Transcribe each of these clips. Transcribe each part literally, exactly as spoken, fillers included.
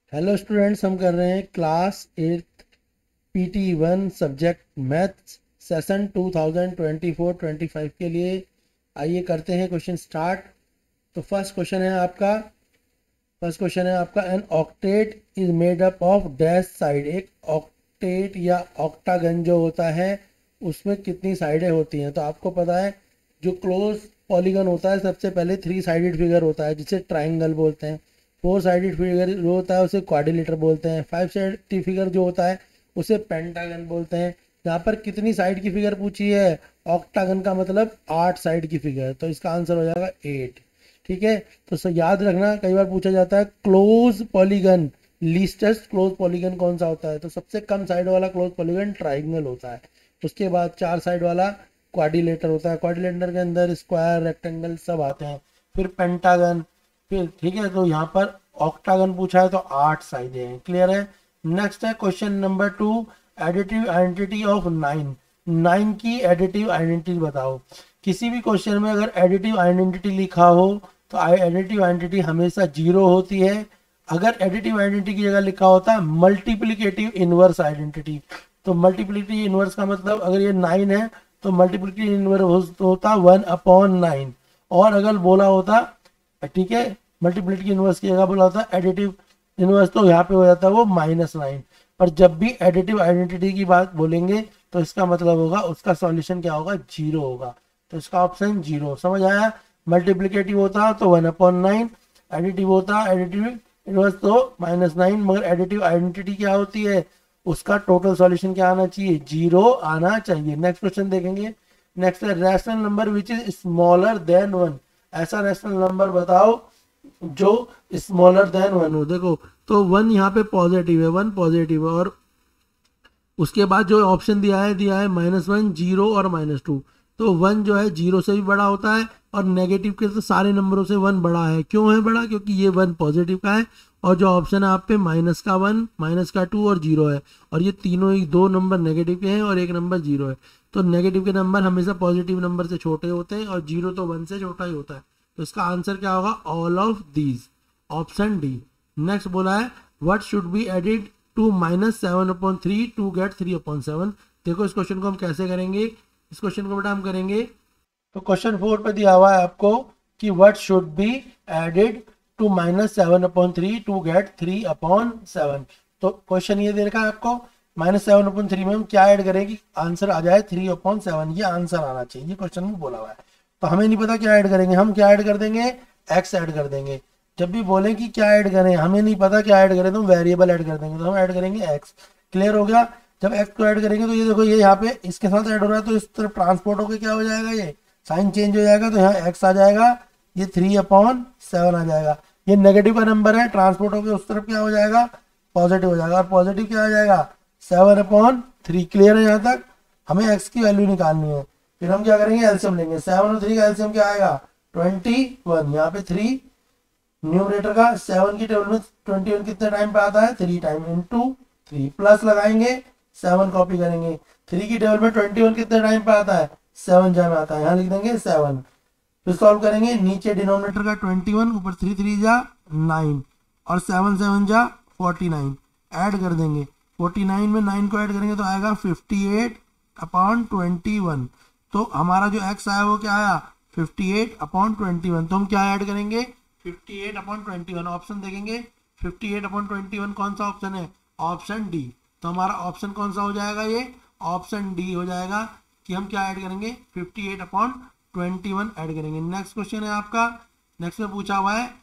Hello students, हम कर रहे हैं class eighth PT one subject maths session two thousand twenty four twenty five के लिए। आइए करते हैं क्वेश्चन स्टार्ट। तो फर्स्ट क्वेश्चन है आपका फर्स्ट क्वेश्चन है आपका an octet is made up of dash side. एक ऑक्टेट या ऑक्टागन जो होता है उसमें कितनी साइडें होती हैं? तो आपको पता है जो क्लोज पॉलीगन होता है सबसे पहले थ्री साइडेड फिगर होता है जिसे ट्राइंगल बोलते हैं। फोर साइडेड फिगर जो होता है उसे क्वाड्रिलेटर बोलते हैं। फाइव साइडेड फिगर जो होता है उसे पेंटागन बोलते हैं। यहाँ पर कितनी साइड की फिगर पूछी है? ऑक्टागन का मतलब आठ साइड की फिगर, तो इसका आंसर हो जाएगा एट। ठीक है, तो सर याद रखना कई बार पूछा जाता है close polygon leastest close polygon कौन सा होता है? तो सबसे कम साइड वाला क्लोज पॉलीगन ट्राइंगल होता है। उसके बाद चार साइड वाला क्वाड्रिलेटर होता है। क्वाड्रिलेटर के अंदर स्क्वायर रेक्टेंगल सब आते हैं। फिर पेंटागन, फिर ठीक है, तो यहाँ पर ऑक्टागन पूछा है तो आठ साइडें हैं। क्लियर है। नेक्स्ट है question number two, additive identity of nine. Nine की एडिटिव आइडेंटिटी बताओ। किसी भी क्वेश्चन में अगर एडिटिव आइडेंटिटी लिखा हो तो एडिटिव आइडेंटिटी हमेशा जीरो होती है। अगर एडिटिव आइडेंटिटी की जगह लिखा होता है मल्टीप्लिकेटिव इनवर्स आइडेंटिटी, तो मल्टीप्लिकेटिव इनवर्स का मतलब अगर ये नाइन है तो मल्टीप्लिकेटिव इनवर्स होता वन अपॉन नाइन। और अगर बोला होता, ठीक है, मल्टीप्लिकेटिव इनवर्स की जगह बोला होता एडिटिव इनवर्स, तो यहाँ पे हो जाता है वो माइनस नाइन। पर जब भी एडिटिव आइडेंटिटी की बात बोलेंगे तो इसका मतलब होगा उसका सॉल्यूशन क्या होगा? जीरो होगा। तो इसका ऑप्शन जीरो। समझ आया। मल्टीप्लिकेटिव होता तो वन अपॉन नाइन, एडिटिव होता एडिटिव इनवर्स तो माइनस नाइन। मगर एडिटिव आइडेंटिटी क्या होती है? उसका टोटल सॉल्यूशन क्या आना चाहिए? जीरो आना चाहिए। नेक्स्ट क्वेश्चन देखेंगे। नेक्स्ट है rational number which is smaller than one. ऐसा रैशनल नंबर बताओ जो स्मॉलर देन वन हो। देखो, तो वन यहाँ पे पॉजिटिव है, वन पॉजिटिव है, और उसके बाद जो ऑप्शन दिया है दिया है माइनस वन, जीरो और माइनस टू। तो वन जो है जीरो से भी बड़ा होता है और नेगेटिव के तो सारे नंबरों से वन बड़ा है। क्यों है बड़ा? क्योंकि ये वन पॉजिटिव का है और जो ऑप्शन है आप पे माइनस का वन, माइनस का टू और जीरो है, और ये तीनों ही दो नंबर नेगेटिव के हैं और एक नंबर जीरो है। तो नेगेटिव के नंबर हमेशा पॉजिटिव नंबर से छोटे होते हैं और जीरो तो वन से छोटा ही होता है। तो इसका आंसर क्या होगा? All of these, option D. Next बोला है what should be added to minus seven upon three to get three upon seven. देखो इस क्वेश्चन को हम कैसे करेंगे। इस क्वेश्चन को बेटा हम करेंगे, तो क्वेश्चन फोर पे दिया हुआ है आपको कि what should be added to minus seven upon three to get three upon seven. तो क्वेश्चन ये दे रखा है आपको माइनस सेवन अपॉन थ्री में हम क्या ऐड करें कि आंसर आ जाए थ्री अपॉन सेवन। ये आंसर आना चाहिए, ये क्वेश्चन में बोला हुआ है। तो हमें नहीं पता क्या ऐड करेंगे, हम क्या ऐड कर देंगे? एक्स ऐड कर देंगे। जब भी बोले कि क्या ऐड करें, हमें नहीं पता क्या ऐड करें, तो वेरिएबल ऐड कर देंगे, तो हम ऐड करेंगे एक्स। क्लियर हो गया। जब एक्स को ऐड करेंगे तो ये देखो ये यहाँ पे इसके साथ ऐड हो रहा है तो इस तरफ ट्रांसपोर्ट होकर क्या हो जाएगा? ये साइन चेंज हो जाएगा, तो यहाँ एक्स आ जाएगा, ये थ्री अपॉन सेवन आ जाएगा। ये नेगेटिव का नंबर है, ट्रांसपोर्ट होकर उस तरफ क्या हो जाएगा? पॉजिटिव हो जाएगा, और पॉजिटिव क्या आ जाएगा? Seven upon three. क्लियर है यहाँ तक। हमें एक्स की वैल्यू निकालनी है। फिर हम क्या करेंगे? एलसीएम लेंगे। सेवन और थ्री का एलसीएम क्या आएगा? Twenty one. यहाँ पे थ्री न्यूमरेटर का, सेवन की टेबल में ट्वेंटी वन कितने टाइम पे आता है? Three time, into three, plus लगाएंगे, सेवन कॉपी करेंगे। थ्री की टेबल में ट्वेंटी वन कितने टाइम पे आता है? सेवन जा में आता है, यहाँ लिख देंगे सेवन। फिर सॉल्व करेंगे, नीचे डिनोमिनेटर का ट्वेंटी वन, ऊपर थ्री थ्री जा नाइन, और सेवन सेवन जा फोर्टी नाइन। ऐड कर देंगे, फोर्टी नाइन में नाइन को ऐड करेंगे तो आएगा fifty eight upon twenty one. तो हमारा जो एक्स आया वो क्या आया? Fifty eight upon twenty one. तो हम क्या ऐड करेंगे? Fifty eight upon twenty one. Option देखेंगे, fifty eight upon twenty one कौन सा ऑप्शन है? Option D. तो हमारा ऑप्शन कौन सा हो जाएगा? ये ऑप्शन डी हो जाएगा कि हम क्या ऐड करेंगे? Fifty eight upon twenty one add करेंगे। नेक्स्ट क्वेश्चन है आपका, नेक्स्ट में पूछा हुआ है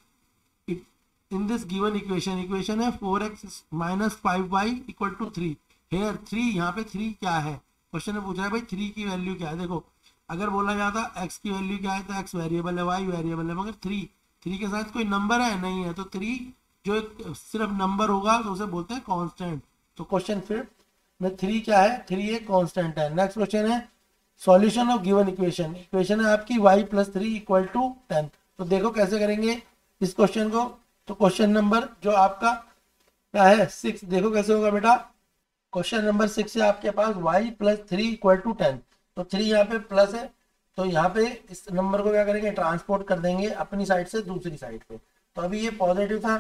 in this given equation, equation है four x minus five y equal to three. Here three, यहाँ पे थ्री क्या है? क्वेश्चन में पूछा है भाई थ्री की वैल्यू क्या है। देखो अगर बोला जाता एक्स की वैल्यू क्या है तो एक्स वेरिएबल है, वाई वेरिएबल है, मगर थ्री थ्री के साथ कोई नंबर है नहीं है, तो थ्री जो एक सिर्फ नंबर होगा तो उसे बोलते हैं कांस्टेंट। तो क्वेश्चन फिर में थ्री क्या है? थ्री एक कांस्टेंट है। नेक्स्ट क्वेश्चन है solution of given equation. Equation है आपकी y plus three equal to ten. तो देखो कैसे करेंगे इस क्वेश्चन को। तो क्वेश्चन नंबर जो आपका क्या है? सिक्स। देखो कैसे होगा बेटा। क्वेश्चन नंबर सिक्स है आपके पास y plus three equal to ten. तो थ्री यहाँ पे प्लस है, तो यहाँ पे इस नंबर को क्या करेंगे? ट्रांसपोर्ट कर देंगे अपनी साइड से दूसरी साइड पे। तो अभी ये पॉजिटिव था,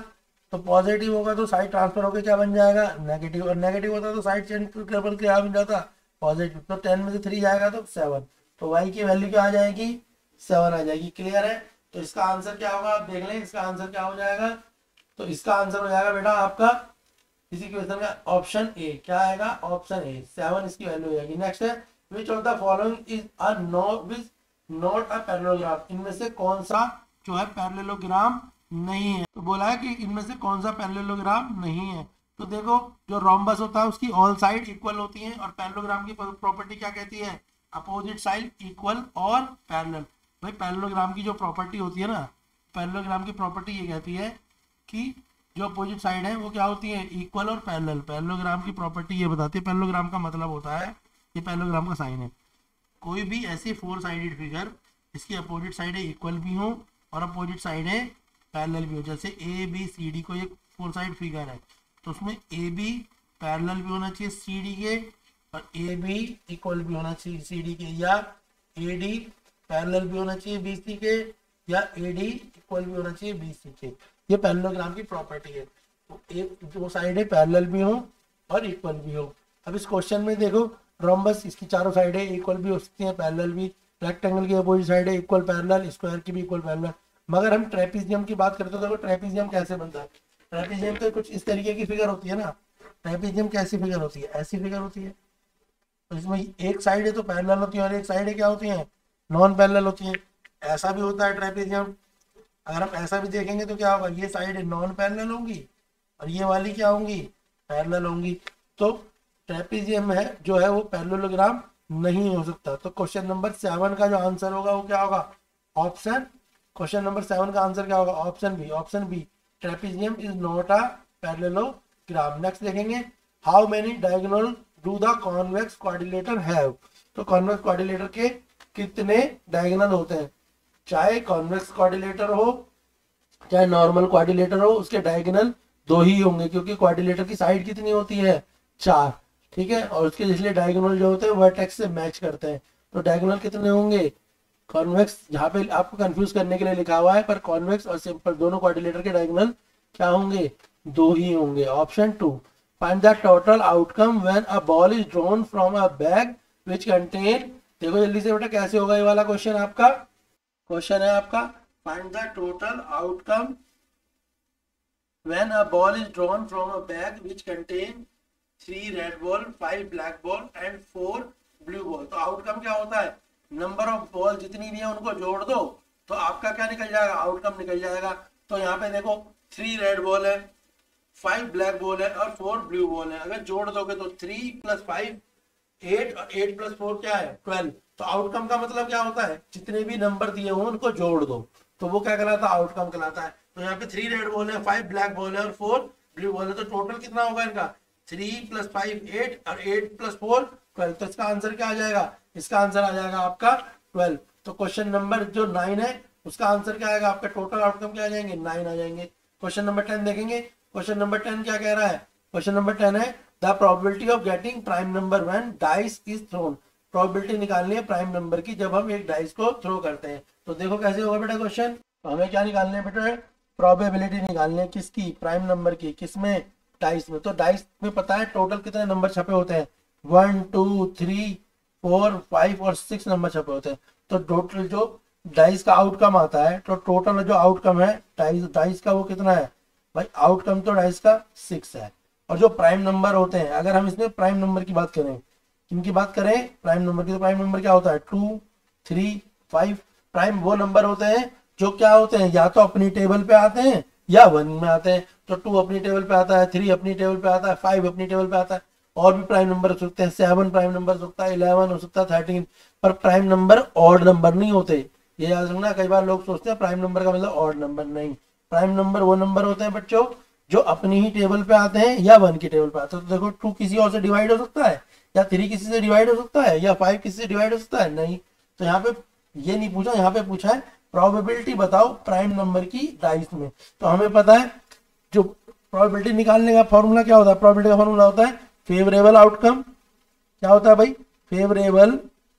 तो पॉजिटिव होगा तो साइड ट्रांसफर होकर क्या बन जाएगा, नेगेटिव, और नेगेटिव होता तो साइड चेंज करके क्या बन जाता, पॉजिटिव। तो टेन में से थ्री जाएगा तो सेवन, तो वाई की वैल्यू क्या आ जाएगी, सेवन आ जाएगी। क्लियर है? तो इसका आंसर क्या होगा, आप देख लें इसका आंसर क्या हो जाएगा। तो इसका आंसर हो जाएगा बेटा आपका इसी क्वेश्चन का ऑप्शन ए। क्या आएगा, ऑप्शन ए, सेवन इसकी वैल्यू हो जाएगी। नेक्स्ट है, which of the following is a not which not a parallelogram, इनमें से कौन सा जो है पैरेललोग्राम नहीं है। तो बोला है कि इनमें से कौन सा पैरेललोग्राम नहीं है। तो देखो जो रोम्बस होता है उसकी ऑल साइड इक्वल होती है, और पैरेललोग्राम की प्रॉपर्टी क्या कहती है, अपोजिट साइड इक्वल और पैरेलल। भाई पैरेललोग्राम की जो प्रॉपर्टी होती है ना, पैरेललोग्राम की प्रॉपर्टी ये कहती है कि जो अपोजिट साइड है वो क्या होती है, इक्वल और पैरेलल। पैरेललोग्राम की प्रॉपर्टी ये बताती है, पैरेललोग्राम का मतलब होता है, ये पैरेललोग्राम का साइन है, कोई भी ऐसी फोर साइडेड फिगर इसकी अपोजिट साइड इक्वल भी हो और अपोजिट साइड पैरेलल भी हो। जैसे ए बी सी डी को एक फोर साइड फिगर है तो उसमें ए बी पैरेलल भी होना चाहिए सी डी के, और ए बी इक्वल भी होना चाहिए सी डी के, या ए डी पैरेलल भी होना चाहिए बी सी के, या ए डी इक्वल भी होना चाहिए बी सी के। ये पैरेललोग्राम की प्रॉपर्टी है। तो एक दो साइडें पैरेलल भी हो और इक्वल भी हो। अब इस क्वेश्चन में देखो रोम्बस इसकी चारों साइडें इक्वल भी हो सकती हैं, पैरेलल भी। रेक्टेंगल की अपोजिट साइड है इक्वल पैरेलल, स्क्वायर की भी इक्वल पैरेलल। मगर हम ट्रेपीजियम की बात करते हो तो देखो ट्रेपीजियम कैसे बनता है। ट्रेपीजियम तो कुछ इस तरीके की फिगर होती है ना। ट्रेपीजियम कैसी फिगर होती है, ऐसी फिगर होती है। तो इसमें एक साइड है तो पैरेलल होती है और एक साइड है क्या होती है, नॉन पैरेलल होती है। ऐसा भी होता है ट्रेपीजियम। अगर हम ऐसा भी देखेंगे तो क्या होगा, ये साइड नॉन पैरेलल होंगी और ये वाली क्या होंगी, पैरेलल होंगी। तो ट्रेपीजियम है जो है वो पैरेललोग्राम नहीं हो सकता। तो क्वेश्चन नंबर सेवन का जो आंसर होगा वो क्या होगा, ऑप्शन, क्वेश्चन नंबर सेवन का आंसर क्या होगा, option B. Option B, trapezium is not a parallelogram. Next देखेंगे, how many diagonal do the convex quadrilateral have. तो कॉन्वेक्स क्वाड्रिलेटर के कितने डायगोनल होते हैं। चाहे कॉन्वेक्स क्वाड्रिलेटर हो चाहे नॉर्मल क्वाड्रिलेटर हो, उसके डायगोनल दो ही होंगे, क्योंकि क्वाड्रिलेटर की साइड कितनी होती है, चार। ठीक है, और उसके इसलिए डायगोनल जो होते हैं वर्टेक्स से मैच करते हैं। तो डायगोनल कितने होंगे, कॉन्वेक्स, यहाँ पे आपको कंफ्यूज करने के लिए लिखा हुआ है, पर कॉन्वेक्स और सिंपल दोनों क्वाड्रिलेटर के डायगोनल क्या होंगे, दो ही होंगे। Option two, find the total outcome when a ball is drawn from a bag which contain. देखो जल्दी से बेटा कैसे होगा ये वाला क्वेश्चन। आपका क्वेश्चन है आपका, find the total outcome when a ball is drawn from a bag which contain three red ball, five black ball and four blue ball. तो आउटकम क्या होता है, नंबर ऑफ बॉल जितनी भी है उनको जोड़ दो तो आपका क्या निकल जाएगा, आउटकम निकल जाएगा। तो यहाँ पे देखो थ्री रेड बॉल है, फाइव ब्लैक बॉल है और फोर ब्लू बॉल है। अगर जोड़ दोगे तो थ्री प्लस फाइव एट, और एट प्लस फोर क्या है, ट्वेल्व। तो आउटकम का मतलब क्या होता है, जितने भी नंबर दिए हो उनको जोड़ दो तो वो क्या कहलाता है, आउटकम कहलाता है। तो यहाँ पे थ्री रेड बॉल है, फाइव ब्लैक बॉल है और फोर ब्लू बॉल है। तो टोटल कितना होगा इनका, थ्री प्लस फाइव एट और एट प्लस फोर ट्वेल्व। तो इसका आंसर क्या आ जाएगा, इसका आंसर आ जाएगा आपका ट्वेल्व। तो क्वेश्चन नंबर जो नाइन है उसका आंसर क्या आएगा, आपका टोटल आउटकम क्या आ जाएंगे, नाइन आ जाएंगे। क्वेश्चन नंबर टेन देखेंगे। क्वेश्चन नंबर टेन क्या कह रहा है, क्वेश्चन नंबर टेन है the probability of getting prime number when dice is thrown. Probability निकालनी है प्राइम नंबर की जब हम एक डाइस को थ्रो करते हैं। तो देखो कैसे होगा बेटा क्वेश्चन। तो हमें क्या निकालने है बेटा, प्रोबेबिलिटी निकालनी है किसकी, प्राइम नंबर की। किसमें, डाइस में। तो डाइस में पता है टोटल कितने नंबर छपे होते हैं, one two three four five और सिक्स नंबर छपे होते हैं। तो टोटल जो डाइस का आउटकम आता है, तो टोटल जो आउटकम है डाइस डाइस का वो कितना है भाई, आउटकम तो डाइस का सिक्स है। और जो प्राइम नंबर होते हैं, अगर हम इसमें प्राइम नंबर की बात करें, किनकी बात करें, प्राइम नंबर की, तो प्राइम नंबर क्या होता है, टू थ्री फाइव। प्राइम वो नंबर होते हैं जो क्या होते हैं, या तो अपनी टेबल पे आते हैं या वन में आते हैं। तो टू अपनी टेबल पे आता है, थ्री अपनी टेबल पे आता है, फाइव अपनी टेबल पे आता है। और भी प्राइम नंबर हो सकते हैं, सेवन प्राइम नंबर हो सकता है, इलेवन हो सकता है, थर्टीन। पर प्राइम नंबर ऑड नंबर नहीं होते, ये याद रखना। कई बार लोग सोचते हैं प्राइम नंबर का मतलब ऑड नंबर, नहीं। प्राइम नंबर वो नंबर होते हैं बच्चों जो अपनी ही टेबल पे आते हैं या वन की टेबल पे आते हैं। तो देखो टू किसी और से डिवाइड हो सकता है, या थ्री किसी से डिवाइड हो सकता है, या फाइव किसी से डिवाइड हो सकता है, नहीं। तो यहाँ पे ये नहीं पूछा, यहाँ पे पूछा है प्रोबेबिलिटी बताओ प्राइम नंबर की डाइस में। तो हमें पता है जो प्रोबेबिलिटी निकालने का फॉर्मूला क्या होता है, प्रोबेबिलिटी का फॉर्मूला होता है फेवरेबल आउटकम। क्या होता है भाई, favourable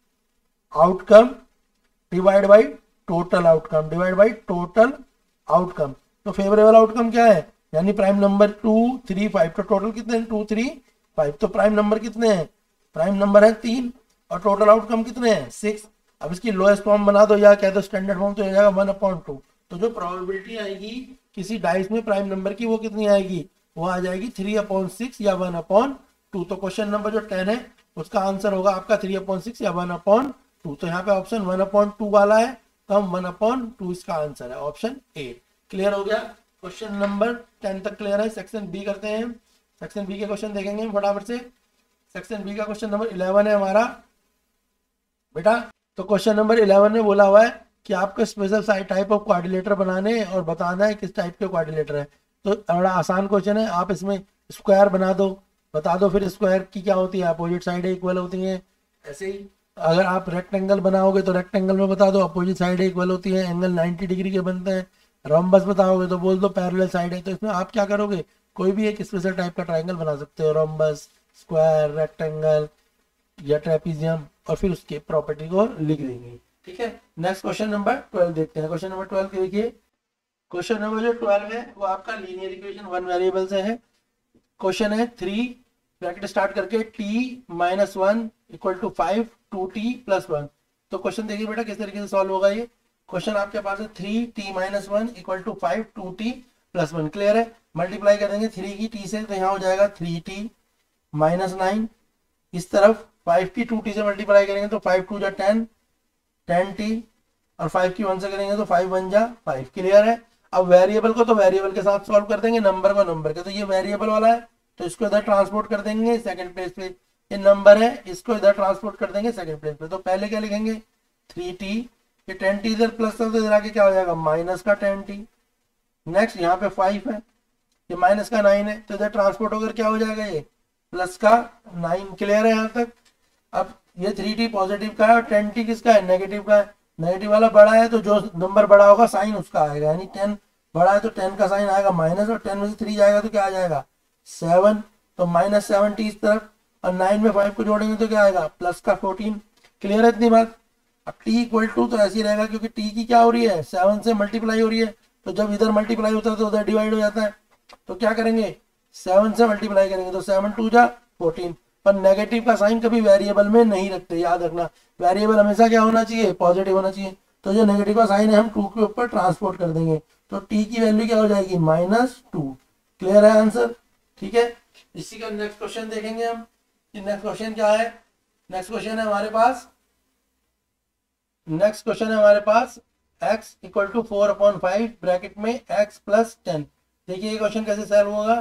outcome divide by total outcome, divide by total outcome. तो फेवरेबल आउटकम क्या है, यानी prime number two three five, तो टोटल कितने हैं, टू थ्री फाइव। तो प्राइम नंबर कितने हैं, प्राइम नंबर है तीन, और टोटल आउटकम कितने हैं, सिक्स। अब इसकी लोएस्ट फॉर्म बना दो या कह दो स्टैंडर्ड फॉर्म, तो हो जाएगा वन अपॉन टू। तो जो प्रोबेबिलिटी आएगी किसी डाइस में प्राइम नंबर की, वो कितनी आएगी, वो आ जाएगी थ्री अपॉन सिक्स या वन अपॉन टू। तो क्वेश्चन नंबर जो टेन है उसका आंसर होगा आपका थ्री अपॉन सिक्स या वन अपॉन टू। तो यहाँ पे ऑप्शन वन अपॉन टू वाला है, तो हम वन अपॉन टू इसका आंसर है, ऑप्शन ए। क्लियर हो गया, क्वेश्चन नंबर टेन तक क्लियर है। सेक्शन बी करते हैं, सेक्शन बी के क्वेश्चन देखेंगे हम फटाफट से। सेक्शन बी का क्वेश्चन नंबर इलेवन है हमारा बेटा। तो क्वेश्चन नंबर इलेवन में बोला हुआ है कि आपको स्पेशल टाइप ऑफ क्वाड्रिलेटर बनाने और बताना है किस टाइप के क्वाड्रिलेटर है। तो बड़ा आसान क्वेश्चन है, आप इसमें स्क्वायर बना दो, बता दो फिर स्क्वायर की क्या होती है, अपोजिट साइड इक्वल होती है। ऐसे ही अगर आप रेक्टेंगल बनाओगे तो रेक्टेंगल में बता दो अपोजिट साइड इक्वल होती है, एंगल नाइन्टी डिग्री के बनते हैं। रोम्बस बताओगे तो बोल दो पैरेलल साइड है। तो इसमें आप क्या करोगे, कोई भी एक स्पेशल टाइप का ट्राइंगल बना सकते हो, रोम्बस, स्क्वायर, रेक्टेंगल या ट्रेपीजियम, और फिर उसके प्रॉपर्टी को लिख देंगे। ठीक है, नेक्स्ट क्वेश्चन नंबर ट्वेल्व देखते हैं। क्वेश्चन नंबर ट्वेल्व देखिए, क्वेश्चन नंबर जो ट्वेल्व है वो आपका लीनियर इक्वेशन वन वेरिएबल से है। क्वेश्चन है थ्री ब्रैकेट स्टार्ट करके t minus one equal to five two t plus one. तो क्वेश्चन देखिए बेटा किस तरीके से सॉल्व होगा ये क्वेश्चन। आपके पास है three t minus one equal to five two t plus one. Clear है, मल्टीप्लाई करेंगे थ्री की टी से, तो यहाँ हो जाएगा थ्री टी माइनस नाइन। इस तरफ फाइव की टू टी से मल्टीप्लाई करेंगे तो फाइव टू जा टेन, टेन टी, और फाइव की वन से करेंगे तो फाइव वन जा फाइव। क्लियर है। अब वेरिएबल को तो वेरिएबल के साथ सॉल्व कर देंगे, नंबर को नंबर के। तो ये वेरिएबल वाला है तो इसको इधर ट्रांसपोर्ट कर देंगे सेकंड प्लेस पे, ये नंबर है इसको इधर ट्रांसपोर्ट कर देंगे सेकंड प्लेस पे। तो पहले क्या लिखेंगे, थ्री टी, ये टेन टी इधर प्लस था तो इधर आके क्या हो जाएगा, माइनस का टेन टी। नेक्स्ट यहाँ पे फाइव है, ये माइनस का नाइन है, तो इधर ट्रांसपोर्ट होकर क्या हो जाएगा, ये प्लस का नाइन। क्लियर है यहाँ तक। अब ये थ्री टी पॉजिटिव का है और टेन टी किसका है, नेगेटिव का है। नेगेटिव वाला बड़ा है तो जो नंबर बड़ा होगा साइन उसका आएगा, यानी टेन बड़ा है तो टेन का साइन आएगा माइनस, और टेन में से थ्री जाएगा तो क्या आ जाएगा, सेवन। तो माइनस सेवन टी इस तरफ, और नाइन में फाइव को जोड़ेंगे तो क्या आएगा, प्लस का फोर्टीन। क्लियर है इतनी बात। अब टी इक्वल टू तो ऐसे ही रहेगा क्योंकि टी की क्या हो रही है, सेवन से मल्टीप्लाई हो रही है, तो जब इधर मल्टीप्लाई होता है तो उधर डिवाइड हो जाता है। तो क्या करेंगे, सेवन से मल्टीप्लाई करेंगे तो सेवन टू जा फोर्टीन। पर नेगेटिव का साइन कभी वेरिएबल में नहीं रखते, याद रखना। वेरिएबल हमेशा क्या होना चाहिए, पॉजिटिव होना चाहिए। तो जो नेगेटिव का साइन है हम टू के ऊपर ट्रांसपोर्ट कर देंगे, तो टी की वैल्यू क्या हो जाएगी, माइनस टू। क्लियर है आंसर। ठीक है, इसी का नेक्स्ट क्वेश्चन देखेंगे हम। नेक्स्ट क्वेश्चन क्या है, नेक्स्ट क्वेश्चन है हमारे पास नेक्स्ट क्वेश्चन है हमारे पास x equal to four upon five bracket में x प्लस टेन। देखिए ये क्वेश्चन कैसे सॉल्व होगा।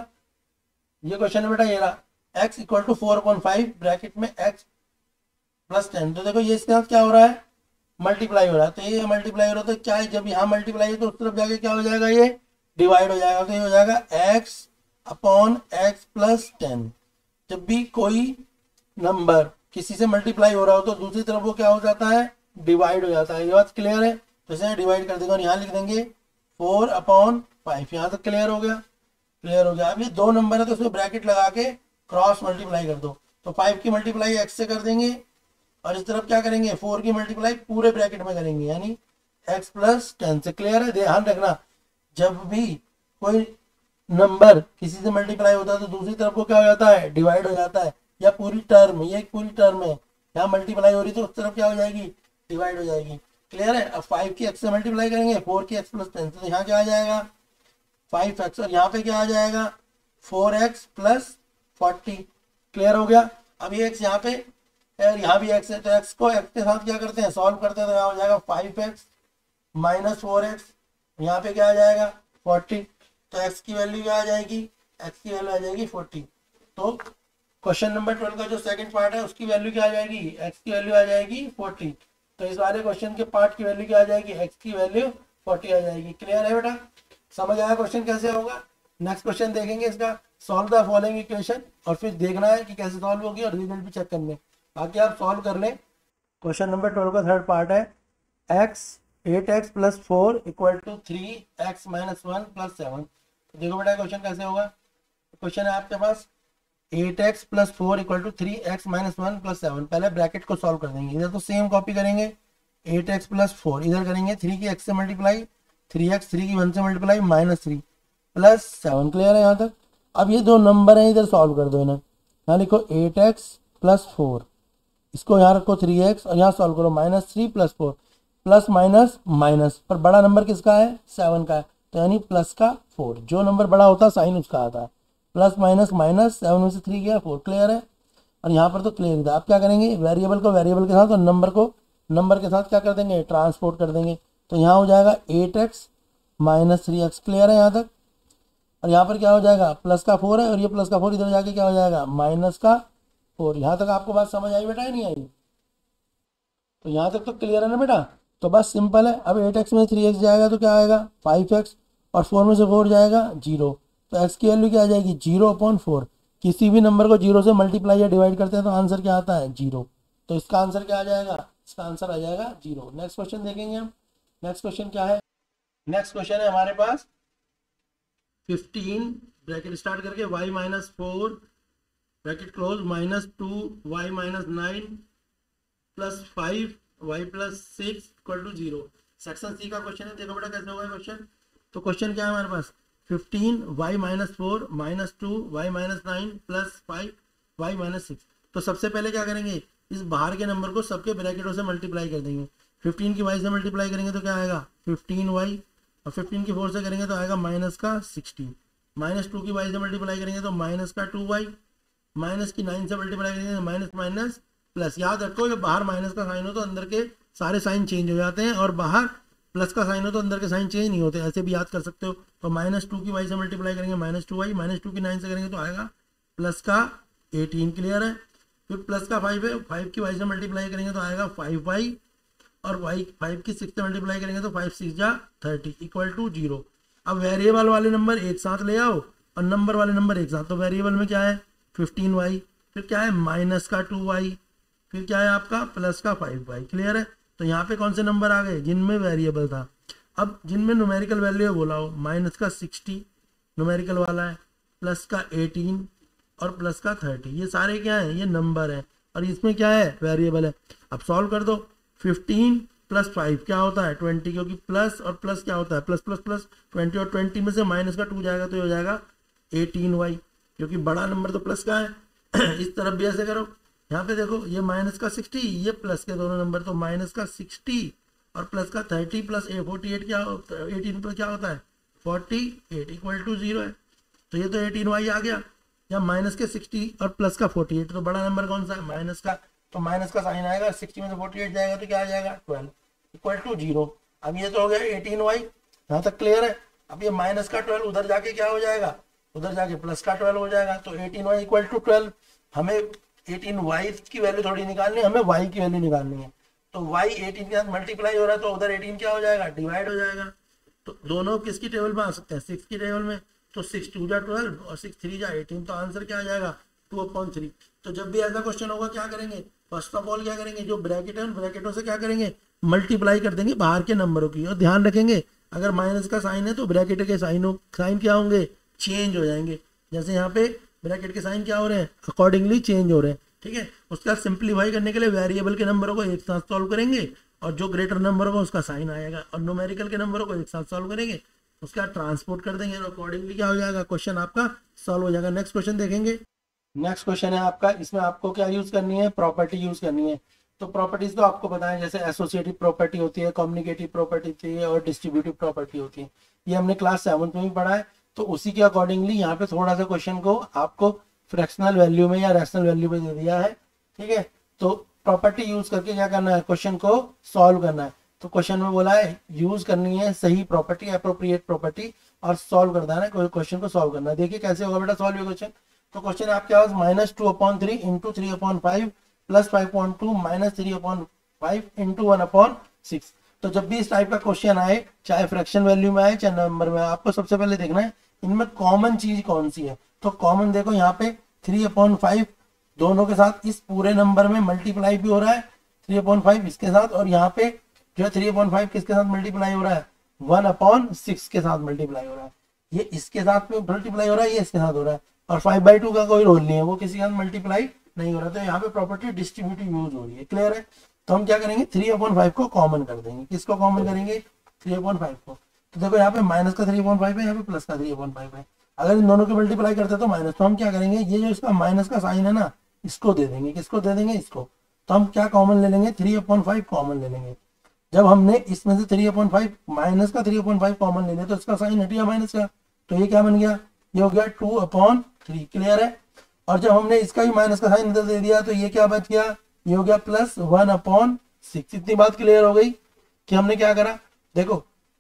ये क्वेश्चन है बेटा ये रहा, x equal to four upon five bracket में x प्लस टेन। तो देखो ये इसके साथ क्या हो रहा है, मल्टीप्लाई हो रहा है। तो ये मल्टीप्लाई हो रहा है तो क्या है, जब यहाँ मल्टीप्लाई है तो उस तरफ जाके क्या हो जाएगा, ये डिवाइड हो जाएगा। तो ये हो जाएगा x upon x plus ten. जब भी कोई नंबर किसी से मल्टीप्लाई हो रहा हो तो दूसरी तरफ वो क्या हो जाता है, डिवाइड हो जाता है। ये बात क्लियर है। तो इसे डिवाइड कर देंगे और यहाँ लिख देंगे फोर अपॉन फाइव। यहाँ तक क्लियर हो गया, क्लियर हो गया। अब ये दो नंबर है तो उसमें ब्रैकेट लगा के क्रॉस मल्टीप्लाई कर दो। तो फाइव की मल्टीप्लाई एक्स से कर देंगे और इस तरफ क्या करेंगे, फोर की मल्टीप्लाई पूरे ब्रैकेट में करेंगे, यानी एक्स प्लस टेन से। क्लियर है। ध्यान रखना, जब भी कोई नंबर किसी से मल्टीप्लाई होता है तो दूसरी तरफ को क्या हो जाता है, डिवाइड हो जाता है। या पूरी टर्म, ये एक पूरी टर्म है, यहाँ मल्टीप्लाई हो रही तो उस तरफ क्या हो जाएगी, डिवाइड हो जाएगी। क्लियर है। अब फाइव की एक्स से मल्टीप्लाई करेंगे, फोर की एक्स प्लस टेन, तो यहाँ क्या आ जाएगा, फाइव एक्स, और यहाँ पे क्या आ जाएगा, four x plus forty. Clear हो गया। अब ये एक्स यहाँ पे और यहाँ भी एक्स है, तो एक्स को एक्स के साथ क्या करते हैं, सॉल्व करते हैं। तो यहाँ हो जाएगा five x minus four x, यहाँ पे क्या आ जाएगा, फोर्टी। तो एक्स की वैल्यू क्या आ जाएगी, एक्स की वैल्यू आ जाएगी फोर्टी। तो क्वेश्चन नंबर ट्वेल्व का जो सेकंड पार्ट है उसकी वैल्यू क्या आ जाएगी, एक्स की वैल्यू आ जाएगी फोर्टी। तो इस वाले क्वेश्चन के पार्ट की वैल्यू क्या आ जाएगी, एक्स की वैल्यू फोर्टी आ जाएगी। क्लियर है बेटा, समझ आया क्वेश्चन कैसे होगा। नेक्स्ट क्वेश्चन देखेंगे इसका, सॉल्व द फॉलोइंग इक्वेशन, और फिर देखना है कि कैसे सॉल्व होगी और रिजल्ट भी चेक करने, बाकी आप सॉल्व कर लें। क्वेश्चन नंबर ट्वेल्व का थर्ड पार्ट है, x eight x plus four equal to three x minus one plus seven. तो देखो बेटा क्वेश्चन कैसे होगा। क्वेश्चन है आपके पास eight x plus four equal to three x minus one plus seven. पहले ब्रैकेट को सॉल्व कर देंगे, इधर तो सेम कॉपी करेंगे, एट एक्स प्लस फोर, इधर करेंगे थ्री की एक्स से मल्टीप्लाई, थ्री एक्स थ्री की वन से multiply minus three, plus seven. Clear है यहाँ तक? अब ये दो नंबर हैं, इधर सॉल्व कर दो इन्हें। यहाँ लिखो एट एक्स प्लस फोर, इसको यहाँ रखो थ्री एक्स और यहाँ सॉल्व करो minus three plus four, plus minus minus, पर बड़ा नंबर किसका है? सेवन का है, तो यानी प्लस का फोर। जो नंबर बड़ा होता है साइन उसका आता है। प्लस माइनस माइनस, सेवन में से थ्री गया फोर। क्लियर है? और यहाँ पर तो क्लियर था। आप क्या करेंगे? वेरिएबल को वेरिएबल के साथ और नंबर को नंबर के साथ क्या कर देंगे? ट्रांसपोर्ट कर देंगे। तो यहाँ हो जाएगा eight x minus three x. Clear है यहाँ तक? और यहाँ पर क्या हो जाएगा? प्लस का फोर है और ये प्लस का फोर इधर जाके क्या हो जाएगा? माइनस का फोर। यहाँ तक आपको बात समझ आई बेटा या नहीं आई? तो यहाँ तक तो क्लियर है ना बेटा? तो बस सिंपल है। अब एट एक्स में थ्री एक्स जाएगा तो क्या आएगा? फाइव एक्स, और फोर में से फोर जाएगा जीरो, तो एक्स की वैल्यू क्या आ जाएगी? Zero upon four. किसी भी नंबर को जीरो से मल्टीप्लाई या डिवाइड करते हैं तो आंसर क्या आता है? जीरो। तो इसका आंसर क्या आ जाएगा? इसका आंसर आ जाएगा जीरो। नेक्स्ट क्वेश्चन देखेंगे हम। नेक्स्ट क्वेश्चन क्या है? नेक्स्ट क्वेश्चन है हमारे पास फिफ्टीन ब्रैकेट स्टार्ट करके y minus four bracket close minus two y minus nine plus five y plus six equal to zero. Section C का क्वेश्चन है। देखो बेटा कैसे होगा क्वेश्चन। तो क्वेश्चन क्या है हमारे पास? Fifteen y minus four minus two y minus nine plus five y minus six. तो सबसे पहले क्या करेंगे? इस बाहर के नंबर को सबके ब्रैकेटों से मल्टीप्लाई कर देंगे। फिफ्टीन की वाई से मल्टीप्लाई करेंगे तो क्या आएगा? फिफ्टीन वाई, और फिफ्टीन की फोर से करेंगे तो आएगा माइनस का सिक्सटी। माइनस टू की वाई से मल्टीप्लाई करेंगे तो माइनस का टू वाई, माइनस की नाइन से मल्टीप्लाई करेंगे तो माइनस माइनस प्लस। याद रखो जब बाहर माइनस का साइन हो तो अंदर के सारे साइन चेंज हो जाते हैं, और बाहर प्लस का साइन हो तो अंदर के साइन चेंज नहीं होते। ऐसे भी याद कर सकते हो। तो माइनस टू की वाई से मल्टीप्लाई करेंगे minus two y, minus two की नाइन से करेंगे तो आएगा प्लस का एटीन। क्लियर है? फिर प्लस का फाइव है, फाइव की वाई से मल्टीप्लाई करेंगे तो आएगा फाइव वाई, और वाई फाइव की सिक्स से मल्टीप्लाई करेंगे तो फाइव सिक्स जा थर्टी इक्वल टू जीरो। अब वेरिएबल वाले नंबर एक साथ ले आओ और नंबर वाले नंबर एक साथ। तो वेरिएबल में क्या है? फिफ्टीन वाई, फिर क्या है? माइनस का टू वाई, फिर क्या है आपका? प्लस का फाइव वाई। क्लियर है? तो यहाँ पे कौन से नंबर आ गए? जिनमें वेरिएबल था। अब जिनमें न्यूमेरिकल वैल्यू है बोला हो, माइनस का सिक्सटी न्यूमेरिकल वाला है, प्लस का एटीन और प्लस का थर्टी। ये सारे क्या है? ये नंबर है, और इसमें क्या है? वेरिएबल है। अब सॉल्व कर दो। फिफ्टीन प्लस फाइव क्या होता है? ट्वेंटी, क्योंकि प्लस और प्लस क्या होता है? प्लस प्लस प्लस ट्वेंटी, और ट्वेंटी में से माइनस का टू जाएगा तो हो जाएगा एटीन वाई, क्योंकि बड़ा नंबर तो प्लस का है। इस तरफ भी ऐसे करो। यहाँ पे देखो ये माइनस का सिक्सटी, ये प्लस के दोनों नंबर, तो माइनस का सिक्सटी और प्लस का thirty plus a forty eight क्या एटीन पर क्या होता है? Forty eight equal to zero है। तो ये तो एटीन वाई आ गया। या माइनस के सिक्सटी और प्लस का फोर्टी एट, तो बड़ा नंबर कौन सा है? माइनस का। तो माइनस का साइन आएगा, सिक्सटी में से फोर्टी एट जाएगा तो क्या आ जाएगा? Twelve equal to zero. अब ये तो हो गया एटीन वाई। यहाँ तक क्लियर है? अब ये माइनस का ट्वेल्व उधर जाके क्या हो जाएगा? उधर जाके प्लस का ट्वेल्व हो जाएगा। तो eighteen y equal to twelve. हमें एटीन वाई की वैल्यू थोड़ी निकालनी है, हमें वाई की वैल्यू निकालनी है। तो वाई एटीन के साथ मल्टीप्लाई हो रहा है तो उधर एटीन क्या हो जाएगा? डिवाइड हो जाएगा। तो दोनों किसकी टेबल में आ सकते हैं? सिक्स की टेबल में। तो सिक्स टू जा ट्वेल्व और सिक्स थ्री जा एटीन, तो आंसर क्या आ जाएगा? Two upon three. तो जब भी ऐसा क्वेश्चन होगा क्या करेंगे? फर्स्ट ऑफ ऑल क्या करेंगे? जो ब्रैकेट है उन ब्रैकेटों से क्या करेंगे? मल्टीप्लाई कर देंगे बाहर के नंबरों की। और ध्यान रखेंगे अगर माइनस का साइन है तो ब्रैकेट के साइन साइन क्या होंगे? चेंज हो जाएंगे। जैसे यहाँ पे ब्रैकेट के साइन क्या हो रहे हैं? अकॉर्डिंगली चेंज हो रहे हैं। ठीक है? उसके बाद सिंप्लीफाई करने के लिए वेरिएबल के नंबरों को एक साथ सॉल्व करेंगे, और जो ग्रेटर नंबर होगा उसका साइन आएगा, और न्यूमेरिकल के नंबरों को एक साथ सॉल्व करेंगे, उसके बाद ट्रांसपोर्ट कर देंगे, और अकॉर्डिंगली क्या हो जाएगा? क्वेश्चन आपका सॉल्व हो जाएगा। नेक्स्ट क्वेश्चन देखेंगे। नेक्स्ट क्वेश्चन है आपका, इसमें आपको क्या यूज करनी है? प्रॉपर्टी यूज करनी है। तो प्रॉपर्टीज तो आपको पता है, जैसे एसोसिएटिव प्रॉपर्टी होती है, कम्युनिकेटिव प्रॉपर्टी होती है, और डिस्ट्रीब्यूटिव प्रॉपर्टी होती है। ये हमने क्लास सेवंथ में भी पढ़ा है। तो उसी के अकॉर्डिंगली यहाँ पे थोड़ा सा क्वेश्चन को आपको फ्रैक्शनल वैल्यू में या रैशनल वैल्यू में दे दिया है। ठीक है? तो प्रॉपर्टी यूज करके क्या करना है? क्वेश्चन को सॉल्व करना है। तो क्वेश्चन में बोला है यूज करनी है सही प्रॉपर्टी, अप्रोप्रिएट प्रॉपर्टी, और सॉल्व कर देना है, क्वेश्चन को सॉल्व करना है। देखिए कैसे होगा बेटा सॉल्व ये क्वेश्चन। तो क्वेश्चन आपके पास minus two upon three into three upon five plus five point two minus three upon five into one upon six. तो जब भी इस टाइप का क्वेश्चन आए, चाहे फ्रैक्शन वैल्यू में आए चाहे नंबर में, आपको सबसे पहले देखना है इनमें कॉमन चीज कौन सी है। तो कॉमन देखो यहाँ पे थ्री अपॉन फाइव दोनों के साथ इस पूरे नंबर में मल्टीप्लाई भी हो रहा है, थ्री अपॉन फाइव इसके साथ, और यहाँ पे जो है थ्री अपॉन फाइव किसके साथ मल्टीप्लाई हो रहा है? वन अपॉन सिक्स के साथ मल्टीप्लाई हो रहा है। ये इसके साथ में मल्टीप्लाई हो रहा है, ये इसके साथ हो रहा है, और फाइव बाई टू का कोई रोल नहीं है, वो किसी के साथ मल्टीप्लाई नहीं हो रहा। तो यहाँ पे प्रॉपर्टी डिस्ट्रीब्यूटिव यूज हो रही है। क्लियर है? तो हम क्या करेंगे? थ्री अपॉन फाइव को कॉमन कर देंगे। किसको कॉमन करेंगे? थ्री अपॉन फाइव को। तो देखो यहाँ पे माइनस का थ्री अपॉइंट फाइव है, यहाँ पे प्लस का थ्री अपॉइंट फाइव है। अगर इन दोनों को मल्टीप्लाई करते तो माइनस, तो हम क्या करेंगे, ये जो इसका माइनस का साइन है ना, इसको दे देंगे। किसको दे देंगे, इसको। तो हम क्या कॉमन ले लेंगे, थ्री अपॉइंट फाइव कॉमन ले लेंगे। जब हमने इसमें से थ्री अपॉइंट फाइव माइनस का थ्री अपॉइंट फाइव कॉमन ले लिया तो इसका साइन हट गया माइनस का, तो ये क्या बन गया, ये हो गया टू अपॉन थ्री। क्लियर है। और जब हमने इसका भी माइनस का साइन इधर दे दिया तो ये क्या बच गया, ये हो गया प्लस वन अपॉन सिक्स। इतनी बात क्लियर हो गई कि हमने क्या करा। देखो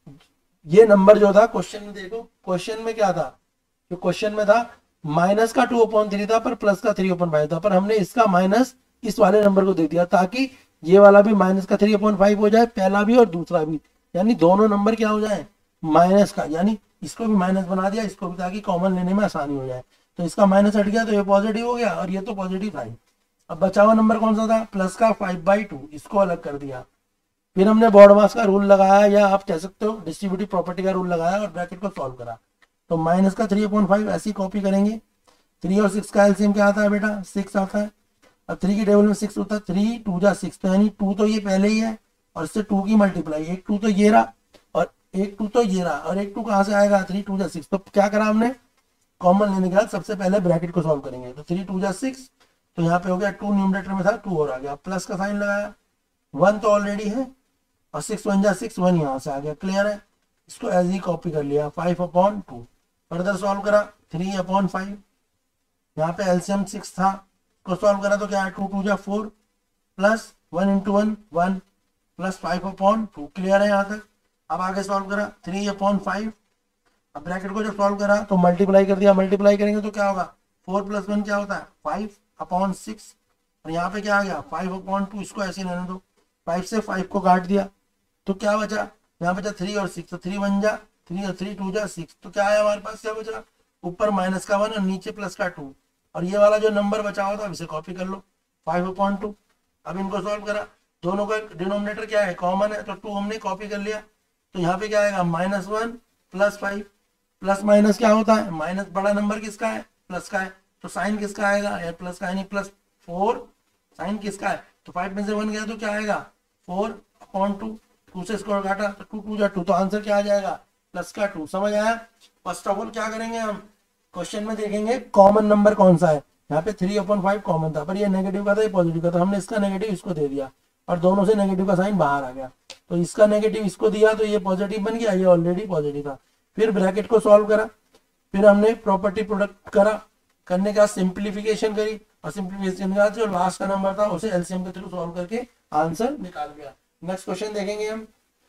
ये नंबर जो था क्वेश्चन में, देखो क्वेश्चन में क्या था, जो क्वेश्चन में था माइनस का टू अपॉन थ्री था पर प्लस का थ्री अपॉन फाइव था, पर हमने इसका माइनस इस वाले नंबर को दे दिया ताकि ये वाला भी माइनस का थ्री अपॉइंट फाइव हो जाए, पहला भी और दूसरा भी, यानी दोनों नंबर क्या हो जाए, माइनस का। यानी इसको भी माइनस बना दिया, इसको भी, ताकि कॉमन लेने में आसानी हो जाए। तो इसका माइनस हट गया तो ये पॉजिटिव हो गया और ये तो पॉजिटिव था ही। अब बचा हुआ नंबर कौन सा था, प्लस का फाइव बाई टू, इसको अलग कर दिया। फिर हमने बॉडमास का रूल लगाया, या आप कह सकते हो डिस्ट्रीब्यूटिव प्रॉपर्टी का रूल लगाया और ब्रैकेट को सॉल्व करा। तो माइनस का थ्री अपॉइंट फाइव ऐसी कॉपी करेंगे। थ्री और सिक्स का एलसीएम क्या आता है बेटा, सिक्स आता है। अब थ्री की टेबल में सिक्स होता है, थ्री टू जा सिक्स, तो यानी टू तो ये पहले ही है और इससे टू की मल्टीप्लाई, एक टू तो ये रहा और एक टू तो ये रहा, और एक टू कहाँ से आएगा, थ्री टू जा सिक्स। तो क्या करा हमने, कॉमन लेने के बाद सबसे पहले ब्रैकेट को सॉल्व करेंगे। तो थ्री टू जा सिक्स, तो यहाँ पे हो गया टू न्यूमरेटर में था, टू और आ गया, प्लस का साइन लगाया, वन तो ऑलरेडी है और सिक्स वन जा सिक्स, वन यहाँ से आ गया। क्लियर है। इसको एज ही कॉपी कर लिया, five upon two. Further solve करा, थ्री अपॉन फाइव, यहाँ पे एलसीएम सिक्स था, को सॉल्व करा तो क्या है, टू टू जा four, plus one into one one, plus five upon two. Clear है यहाँ तक। अब आगे सॉल्व करा, थ्री अपॉन फाइव। अब ब्रैकेट को जब सॉल्व करा तो मल्टीप्लाई कर दिया, मल्टीप्लाई करेंगे तो क्या होगा, फोर प्लस वन क्या होता है, फाइव अपॉन सिक्स, और यहाँ पे क्या आ गया, फाइव अपॉन टू। इसको ऐसे रहने दो, फाइव से फाइव को काट दिया तो क्या बचा, यहाँ बचा थ्री और सिक्स, तो थ्री वन जा थ्री और थ्री टू जा सिक्स, तो क्या है हमारे पास, क्या बचा, ऊपर माइनस का वन और नीचे प्लस का टू। और ये वाला जो नंबर बचा होता है इसे कॉपी कर लो, फाइव अपॉन टू। अब इनको सॉल्व करा, दोनों का डिनोमिनेटर क्या है, कॉमन है, तो टू हमने कॉपी कर लिया। तो यहाँ पे क्या आएगा, minus one plus five. Plus minus क्या होता है, माइनस बड़ा नंबर किसका है, प्लस का है, तो साइन किसका आएगा, या प्लस का, यानी प्लस फोर साइन किसका है, तो फाइव में से वन गया तो क्या आएगा, फोर अपॉन टू। टू से स्क्वायर काटा तो टू टू जा टू, तो आंसर क्या आ जाएगा, प्लस का टू। समझ आया। फर्स्ट ऑफ ऑल क्या करेंगे हम, क्वेश्चन में देखेंगे कॉमन नंबर कौन सा है। यहाँ पे थ्री अपॉन फाइव कॉमन था, पर ये नेगेटिव का था, ये पॉजिटिव का था, हमने इसका नेगेटिव इसको दे दिया और दोनों से नेगेटिव का साइन बाहर आ गया। तो इसका नेगेटिव इसको दिया तो ये पॉजिटिव बन गया, ये ऑलरेडी पॉजिटिव था। फिर ब्रैकेट को सॉल्व करा, फिर हमने प्रॉपर्टी प्रोडक्ट करा, करने का सिंप्लीफिकेशन करी, और सिंप्लीफिकेशन का जो लास्ट का नंबर था उसे एलसीएम के थ्रू सॉल्व करके आंसर निकाल गया। नेक्स्ट क्वेश्चन देखेंगे हम।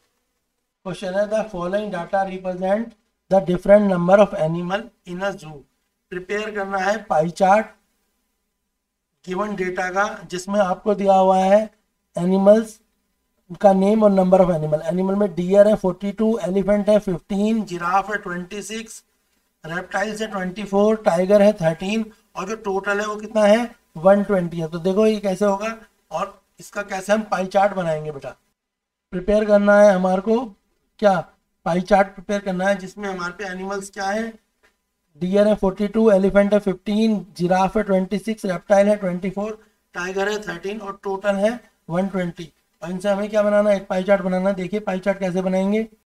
क्वेश्चन है, the following data represent the different number of animal in a zoo. Prepare करना है पाई चार्ट गिवन डेटा का, जिसमें आपको दिया हुआ है एनिमल्स का नेम और नंबर ऑफ एनिमल। एनिमल में डियर है फोर्टी टू, एलिफेंट है फिफ्टीन, जिराफ है ट्वेंटी सिक्स, रेप्टाइल्स है ट्वेंटी फोर, टाइगर है थर्टीन, और जो टोटल है वो कितना है, वन ट्वेंटी है। तो देखो ये कैसे होगा और इसका कैसे हम पाई चार्ट बनाएंगे बेटा। प्रिपेयर करना है हमारे को क्या, पाई चार्ट प्रिपेयर करना है, जिसमें हमारे पे एनिमल्स क्या है, डियर है फोर्टी टू, एलिफेंट है फिफ्टीन, जिराफ है ट्वेंटी सिक्स, रेप्टाइल है ट्वेंटी फोर, टाइगर है थर्टीन और टोटल है वन ट्वेंटी। और इनसे हमें क्या बनाना है, एक पाई चार्ट बनाना है। देखिए पाई चार्ट कैसे बनाएंगे।